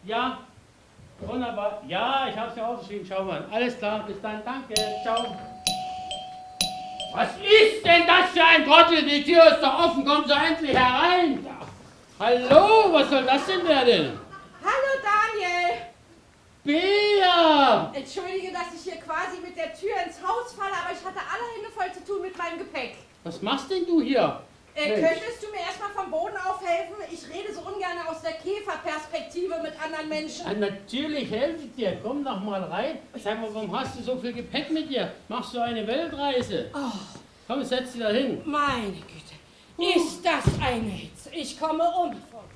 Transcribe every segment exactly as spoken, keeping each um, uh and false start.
Ja, wunderbar. Ja, ich habe es ja aufgeschrieben. Schau mal. Alles klar, bis dann. Danke. Ciao. Was ist denn das für ein Trottel? Die Tür ist doch offen. Kommen Sie endlich herein. Hallo, was soll das denn werden? Hallo Daniel. Bea! Entschuldige, dass ich hier quasi mit der Tür ins Haus falle, aber ich hatte alle Hände voll zu tun mit meinem Gepäck. Was machst denn du hier? Äh, könntest du mir erstmal vom Boden aufhelfen? Ich rede so ungern aus der Käferperspektive mit anderen Menschen. Ah, natürlich helfe ich dir. Komm doch mal rein. Sag mal, warum hast du so viel Gepäck mit dir? Machst du eine Weltreise? Oh. Komm, setz dich da hin. Meine Güte. Ist das eine Hitze? Ich komme um.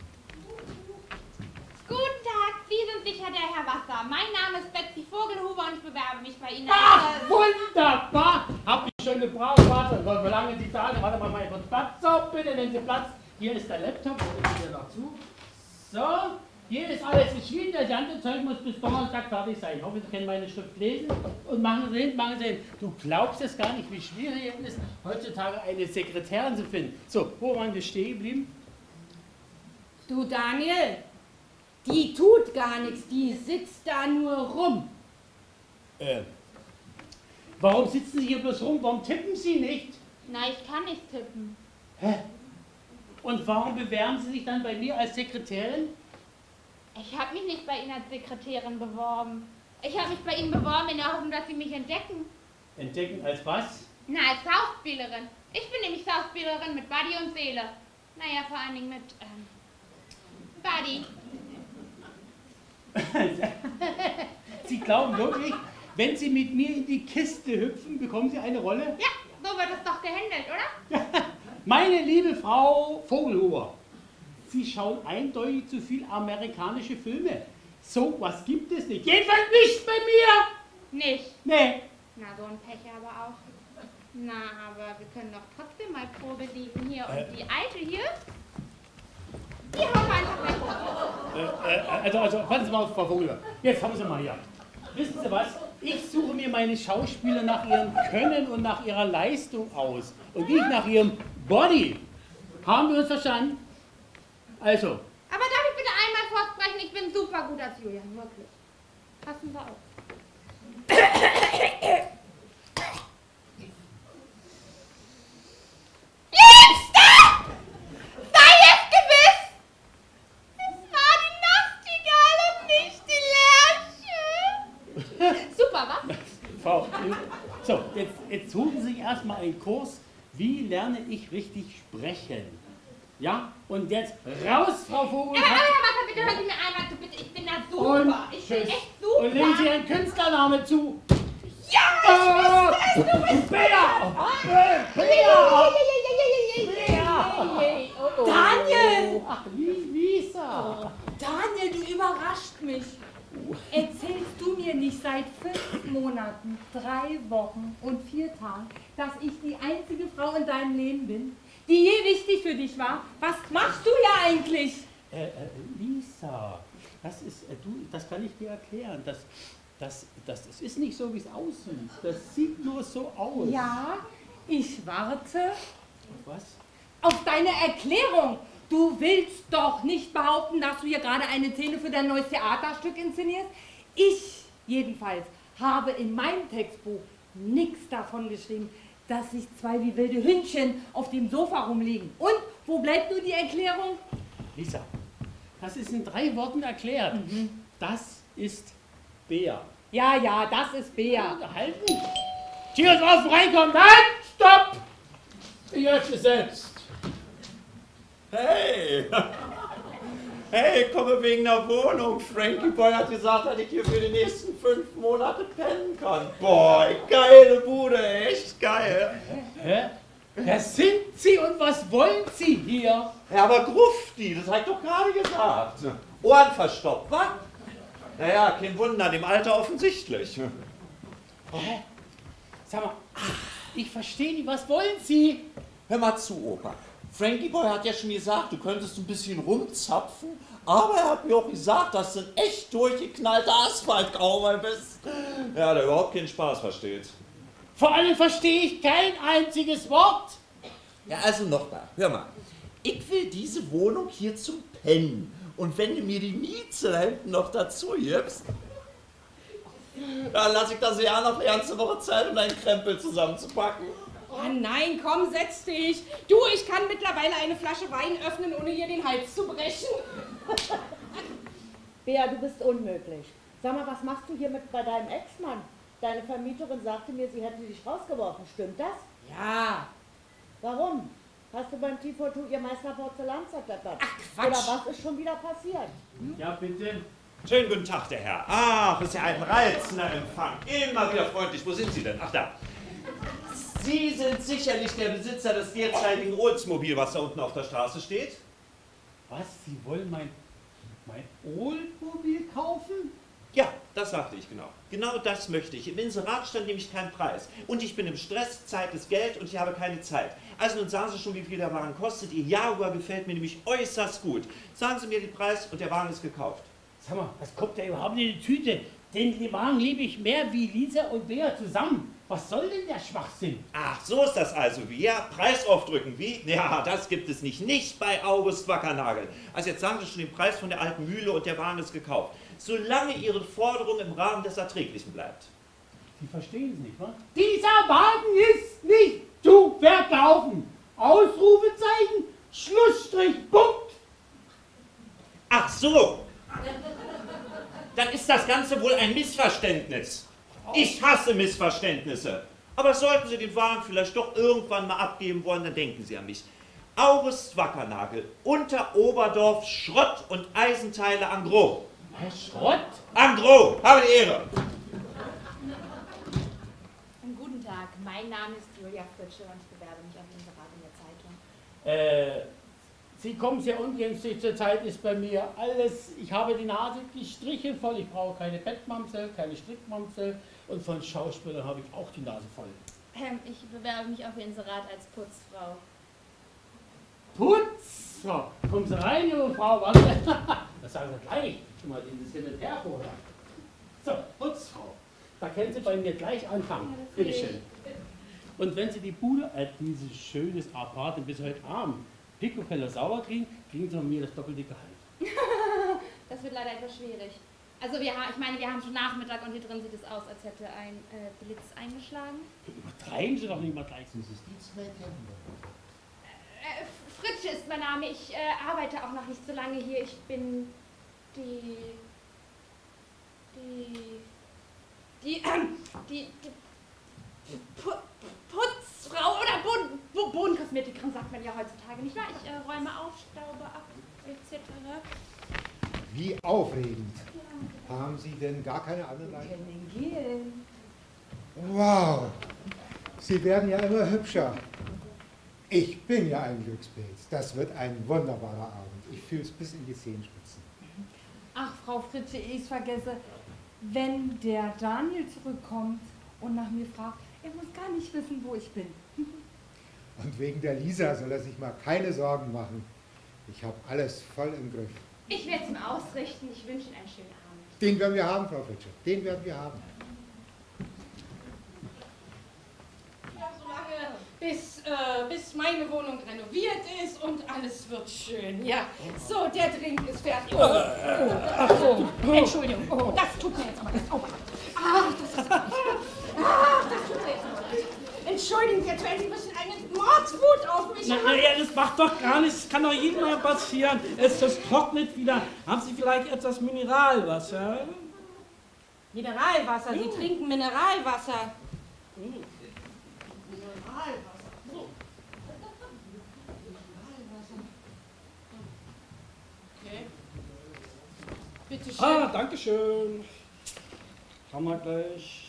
Guten Tag, Sie sind sicher der Herr Wasser. Mein Name ist Betsy Vogelhuber und ich bewerbe mich bei Ihnen. Ach, wunderbar! Hab ich schon gebraucht, warte, wie lange Sie sagen? Warte mal, mal kurz Platz. So, bitte nehmen Sie Platz. Hier ist der Laptop, wo ist der noch zu? So, hier ist alles geschrieben. Das ganze Zeug muss bis Donnerstag fertig sein. Ich hoffe, Sie können meine Schrift lesen. Und machen Sie hin, machen Sie hin. Du glaubst es gar nicht, wie schwierig es ist, heutzutage eine Sekretärin zu finden. So, wo waren wir stehen geblieben? Du Daniel, die tut gar nichts, die sitzt da nur rum. Äh, warum sitzen Sie hier bloß rum? Warum tippen Sie nicht? Na, ich kann nicht tippen. Hä? Und warum bewerben Sie sich dann bei mir als Sekretärin? Ich habe mich nicht bei Ihnen als Sekretärin beworben. Ich habe mich bei Ihnen beworben in der Hoffnung, dass Sie mich entdecken. Entdecken als was? Na, als Schauspielerin. Ich bin nämlich Schauspielerin mit Body und Seele. Naja, vor allen Dingen mit, ähm, Body. Sie glauben wirklich, wenn Sie mit mir in die Kiste hüpfen, bekommen Sie eine Rolle? Ja, so wird es doch gehandelt, oder? Meine liebe Frau Vogelhuber, Sie schauen eindeutig zu viel amerikanische Filme. So was gibt es nicht. Jedenfalls nicht bei mir! Nicht? Nee. Na, so ein Pech aber auch. Na, aber wir können doch trotzdem mal Probe liegen hier. Und Äh. die alte hier, die hauen wir einfach weg. Äh, äh, also, also, passen Sie mal auf, Frau Vogelhuber. Jetzt haben Sie mal hier. Wissen Sie was? Ich suche mir meine Schauspieler nach ihrem Können und nach ihrer Leistung aus. Und nicht nach ihrem Body. Haben wir uns verstanden? Also. Aber darf ich bitte einmal vorsprechen, ich bin super gut als Julian, wirklich. Passen Sie auf. Liebster! Sei es gewiss! Es war die Nachtigall und nicht die Lerche. Super, was? Frau, so, jetzt, jetzt suchen Sie sich erstmal einen Kurs, wie lerne ich richtig sprechen. Ja? Und jetzt raus, Frau Vogel. Aber, aber Herr Wasser, bitte hören Sie mir einmal zu, bitte. Ich bin da super. Und ich bin tschüss. echt super. Und legen Sie Ihren Künstlername zu. Ja, ich wusste es, du bist Bea! Bea! Daniel! Ach, Lisa! Daniel, du überrascht mich. Erzählst du mir nicht seit fünf Monaten, drei Wochen und vier Tagen, dass ich die einzige Frau in deinem Leben bin, die je wichtig für dich war? Was machst du ja eigentlich? Äh, äh, Lisa, das ist, äh, du, das kann ich dir erklären. Das, das, das, das ist nicht so, wie es aussieht. Das sieht nur so aus. Ja, ich warte Was? auf deine Erklärung. Du willst doch nicht behaupten, dass du hier gerade eine Szene für dein neues Theaterstück inszenierst? Ich jedenfalls habe in meinem Textbuch nichts davon geschrieben, dass sich zwei wie wilde Hündchen auf dem Sofa rumliegen. Und wo bleibt nur die Erklärung? Lisa, das ist in drei Worten erklärt. Mhm. Das ist Bea. Ja, ja, das ist Bea. Halten! Tür ist offen, reinkommen! Nein! Stopp! Ich öffne selbst. Hey! Hey, ich komme wegen der Wohnung. Frankie Boy hat gesagt, dass ich hier für die nächsten fünf Monate pennen kann. Boah, geile Bude, echt geil. Hä? Wer sind Sie und was wollen Sie hier? Ja, aber Grufti, das hab ich doch gerade gesagt. Ohren verstopft, wa? Naja, kein Wunder, dem Alter offensichtlich. Hä? Sag mal, ich verstehe nicht, was wollen Sie? Hör mal zu, Opa. Frankie Boy hat ja schon gesagt, du könntest ein bisschen rumzapfen, aber er hat mir auch gesagt, dass du ein echt durchgeknallter Asphaltgaumer bist. Ja, der überhaupt keinen Spaß versteht. Vor allem verstehe ich kein einziges Wort. Ja, also nochmal, hör mal. Ich will diese Wohnung hier zum Pennen. Und wenn du mir die Mieze hinten noch dazu gibst, dann lasse ich das ja noch eine ganze Woche Zeit, um deinen Krempel zusammenzupacken. Oh nein, komm, setz dich. Du, ich kann mittlerweile eine Flasche Wein öffnen, ohne ihr den Hals zu brechen. Bea, du bist unmöglich. Sag mal, was machst du hier mit bei deinem Ex-Mann? Deine Vermieterin sagte mir, sie hätte dich rausgeworfen. Stimmt das? Ja. Warum? Hast du beim T vier ihr Meißner Porzellan zerklettert? Ach, Quatsch. Oder was ist schon wieder passiert? Ja, bitte. Schönen guten Tag, der Herr. Ach, ist ja ein reizender Empfang. Immer wieder freundlich. Wo sind Sie denn? Ach, da. Sie sind sicherlich der Besitzer des derzeitigen Oldsmobil, was da unten auf der Straße steht? Was? Sie wollen mein, mein Oldsmobil kaufen? Ja, das sagte ich genau. Genau das möchte ich. Im Inserat stand nämlich kein Preis. Und ich bin im Stress, Zeit ist Geld und ich habe keine Zeit. Also nun sagen Sie schon, wie viel der Wagen kostet. Ihr Jaguar gefällt mir nämlich äußerst gut. Sagen Sie mir den Preis und der Wagen ist gekauft. Sag mal, was kommt da überhaupt in die Tüte? Den Wagen liebe ich mehr wie Lisa und Bea zusammen. Was soll denn der Schwachsinn? Ach, so ist das also wie. Ja, Preis aufdrücken, wie? Ja, das gibt es nicht. Nicht bei August Wackernagel. Also jetzt sagen Sie schon den Preis von der alten Mühle und der Wagen ist gekauft. Solange Ihre Forderung im Rahmen des Erträglichen bleibt. Sie verstehen es nicht, wa? Dieser Wagen ist nicht zu verkaufen. Ausrufezeichen, Schlussstrich, Punkt. Ach so. Dann ist das Ganze wohl ein Missverständnis. Ich hasse Missverständnisse. Aber sollten Sie den Wagen vielleicht doch irgendwann mal abgeben wollen, dann denken Sie an mich. August Wackernagel, unter Oberdorf, Schrott und Eisenteile en gros. Schrott? En gros, habe die Ehre. Guten Tag, mein Name ist Julia Fritsche und ich bewerbe mich auf Inserat in der Zeitung. Äh, Sie kommen sehr ungünstig, zurzeit ist bei mir alles, ich habe die Nase gestrichen voll, ich brauche keine Bettmamsel, keine Strickmamsel und von Schauspielern habe ich auch die Nase voll. Ähm, ich bewerbe mich auf Inserat als Putzfrau. Putz! So, kommen Sie rein, junge Frau, was? Das sagen Sie gleich, schon mal dieses Hin und Her vorher. So, Putzfrau, da können Sie bei mir gleich anfangen, bitteschön. Und wenn Sie die Bude, äh, dieses schönes Apartment bis heute Abend, Piccofeller sauber kriegen, kriegen Sie von mir das doppelte Gehalt. Das wird leider etwas schwierig. Also wir haben, ich meine, wir haben schon Nachmittag und hier drin sieht es aus, als hätte ein äh, Blitz eingeschlagen. Übertreiben Sie doch nicht mal gleich. Äh, Fritsche ist mein Name. Ich äh, arbeite auch noch nicht so lange hier. Ich bin die... die... die... Ähm, die... die Pu Putzfrau oder Boden, Bo Bodenkosmetikerin sagt man ja heutzutage, nicht wahr? Ich äh, räume auf, staube ab, et cetera. Wie aufregend. Haben Sie denn gar keine anderen Leiden? Können gehen. Wow, Sie werden ja immer hübscher. Ich bin ja ein Glückspilz. Das wird ein wunderbarer Abend. Ich fühle es bis in die Zehenspitzen. Ach, Frau Fritsche, ich vergesse, wenn der Daniel zurückkommt und nach mir fragt, er muss gar nicht wissen, wo ich bin. Und wegen der Lisa soll er sich mal keine Sorgen machen. Ich habe alles voll im Griff. Ich werde es ihm ausrichten. Ich wünsche Ihnen einen schönen Abend. Den werden wir haben, Frau Fritsche. Den werden wir haben. Ja, solange bis, äh, bis meine Wohnung renoviert ist und alles wird schön. Ja, so, der Drink ist fertig. Oh, oh, oh, Entschuldigung, oh, das tut mir jetzt aber leid. Oh, ach, das ist ach, das tut mir jetzt aber leid. Entschuldigen Sie, jetzt werden Sie ein bisschen eine Mordswut auf mich haben. Naja, das macht doch gar nichts. Das kann doch jedem mal passieren. Es das trocknet wieder. Haben Sie vielleicht etwas Mineralwasser? Mineralwasser, Sie Ja. trinken Mineralwasser. Okay. Bitte schön. Ah, danke schön. Schauen wir gleich.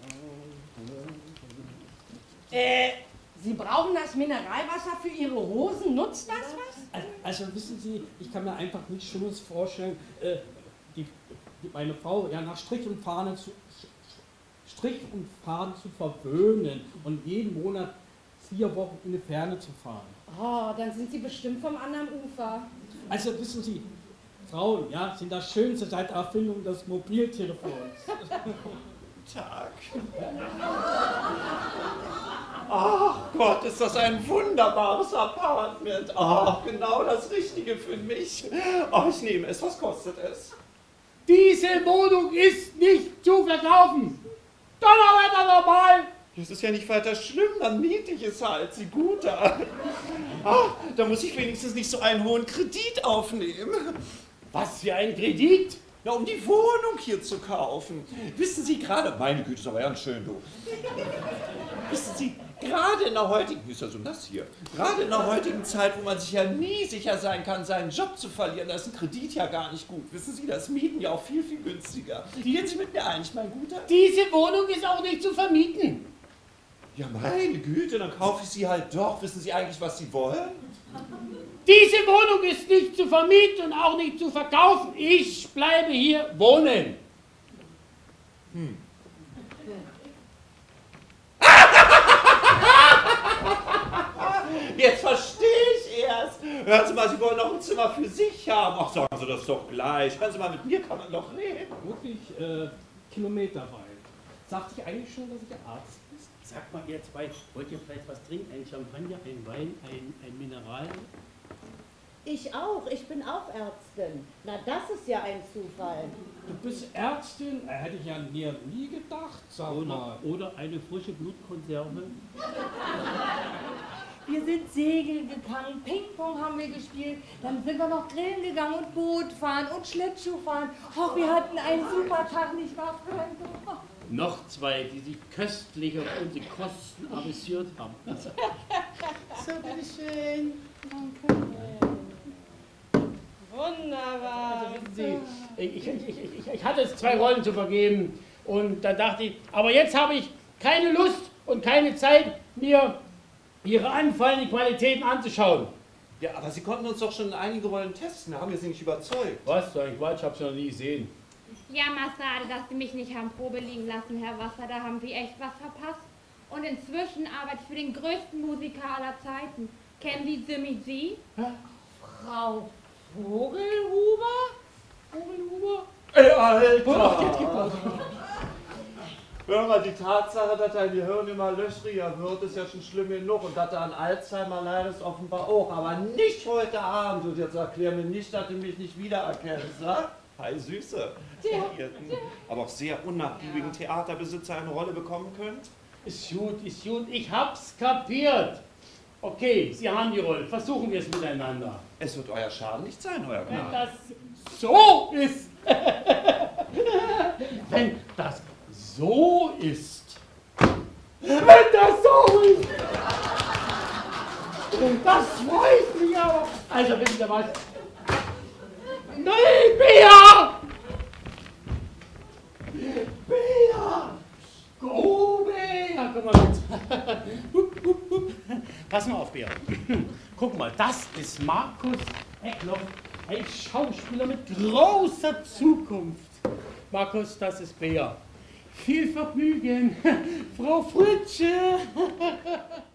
Äh, Sie brauchen das Mineralwasser für Ihre Hosen? Nutzt das was? Also wissen Sie, ich kann mir einfach nichts Schlimmes vorstellen, äh, die, die, meine Frau ja nach Strich und Fahne zu Strich und Faden zu verwöhnen und jeden Monat vier Wochen in die Ferne zu fahren. Oh, dann sind Sie bestimmt vom anderen Ufer. Also wissen Sie, Frauen, ja, sind das Schönste seit der Erfindung des Mobiltelefons. Tag. Ach Gott, ist das ein wunderbares Apartment. Ach, genau das Richtige für mich. Ach, ich nehme es. Was kostet es? Diese Wohnung ist nicht zu verkaufen. Donnerwetter normal. Das ist ja nicht weiter schlimm, dann miete ich es halt, Sie guter. Ach, da muss ich wenigstens nicht so einen hohen Kredit aufnehmen. Was für ein Kredit? Ja, um die Wohnung hier zu kaufen. Wissen Sie gerade, meine Güte, ist aber ganz schön, du. Wissen Sie, gerade in der heutigen, wie ist ja so das hier, gerade in der heutigen Zeit, wo man sich ja nie sicher sein kann, seinen Job zu verlieren, da ist ein Kredit ja gar nicht gut. Wissen Sie, das Mieten ja auch viel, viel günstiger. Gehen Sie mit mir ein, mein Guter? Diese Wohnung ist auch nicht zu vermieten. Ja, meine Güte, dann kaufe ich sie halt doch. Wissen Sie eigentlich, was Sie wollen? Diese Wohnung ist nicht zu vermieten und auch nicht zu verkaufen. Ich bleibe hier wohnen. Hm. Jetzt verstehe ich erst. Hören Sie mal, Sie wollen noch ein Zimmer für sich haben. Ach, sagen Sie das doch gleich. Hören Sie mal, mit mir kann man doch reden. Wirklich äh, kilometerweit. Sagte ich eigentlich schon, dass ich Arzt bin? Sag mal, ihr zwei, wollt ihr vielleicht was trinken? Ein Champagner, ein Wein, ein, ein Mineral? Ich auch, ich bin auch Ärztin. Na, das ist ja ein Zufall. Du bist Ärztin? Äh, hätte ich ja nie, nie gedacht, sag Oder, mal. oder eine frische Blutkonserve? Wir sind segeln gegangen, Ping-Pong haben wir gespielt, dann sind wir noch grillen gegangen und Boot fahren und Schlittschuh fahren. Oh, wir hatten einen super Tag, nicht wahr, Freunde? Oh. Noch zwei, die sich köstlich auf unsere Kosten amüsiert haben. So, bitteschön. Danke. Wunderbar. Also, wissen Sie, ich, ich, ich, ich, ich hatte jetzt zwei Rollen zu vergeben und da dachte ich, aber jetzt habe ich keine Lust und keine Zeit, mir Ihre anfallenden Qualitäten anzuschauen. Ja, aber Sie konnten uns doch schon einige Rollen testen. Da haben wir Sie nicht überzeugt. Was für ein Quatsch, ich habe es noch nie gesehen. Ja, Massade, dass Sie mich nicht haben Probe liegen lassen, Herr Wasser, da haben Sie echt was verpasst. Und inzwischen arbeite ich für den größten Musiker aller Zeiten. Kennen Sie Jimmy G? Frau Vogelhuber? Vogelhuber? Ey, Alter! Hör mal, die Tatsache, dass dein Gehirn immer löchriger wird, ist ja schon schlimm genug. Und dass er an Alzheimer leidet, offenbar auch. Aber nicht heute Abend. Und jetzt erklär mir nicht, dass du mich nicht wiedererkennst, ne? Hi, Süße. Aber auch sehr unnachgiebigen Theaterbesitzer eine Rolle bekommen könnt? Ist gut, ist gut, ich hab's kapiert. Okay, Sie haben die Rolle, versuchen wir es miteinander. Es wird euer Schaden nicht sein, euer Wenn Gnade. das so ist, wenn das so ist, wenn das so ist, das freut mich aber. Also wissen Sie was? Nein, Bea! Bea! Oh, Bea! Guck mal mit. Hup, hup, hup. Pass mal auf, Bea. Guck mal, das ist Markus Eckloff, ein Schauspieler mit großer Zukunft. Markus, das ist Bea. Viel Vergnügen, Frau Fritsche.